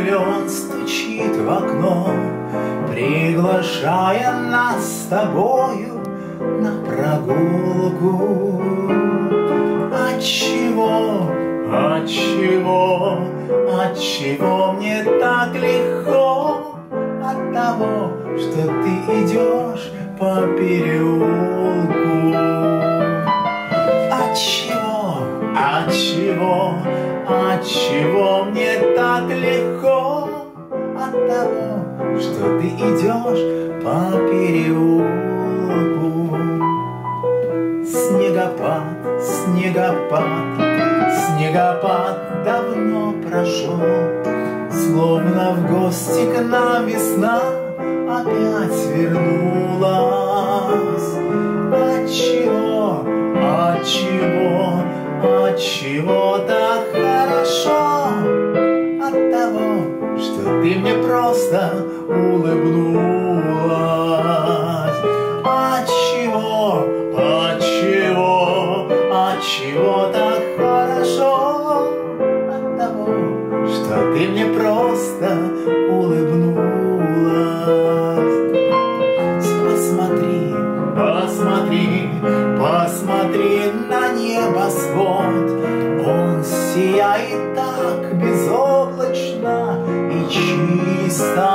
клен стучит в окно, приглашая нас с тобою на прогулку. Отчего, отчего, отчего мне так легко? От того, что ты идешь по переулку. Отчего, отчего, отчего мне так легко? От того, что ты идешь по переулку. Снегопад, снегопад, снегопад давно прошел, словно в гости к нам весна опять вернулась. Отчего, отчего, отчего так хорошо? От того, что ты мне просто улыбнулась. Отчего, отчего, отчего так хорошо? От того, что ты мне просто улыбнулась. Посмотри, посмотри, посмотри на небосвод. Он сияет так безоблачно и чисто.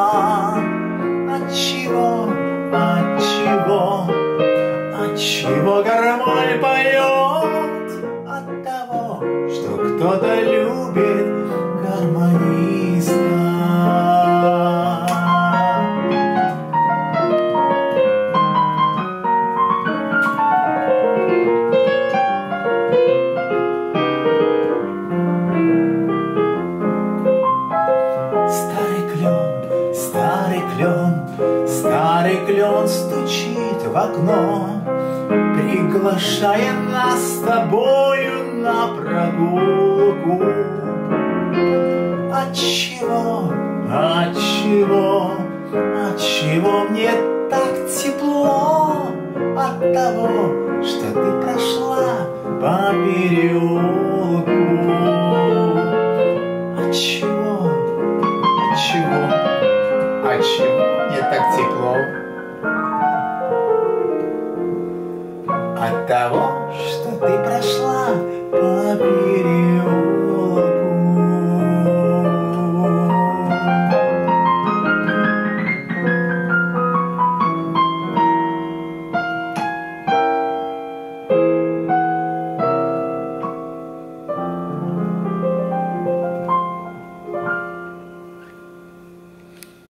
Отчего, отчего, отчего гармонь поет? От того, что кто-то любит гармониста. Старый клен стучит в окно, приглашая нас с тобою на прогулку. Отчего, отчего, отчего мне так тепло? От того, что ты прошла по переулку. Отчего, отчего, отчего мне так тепло? От того, что ты прошла по переулку.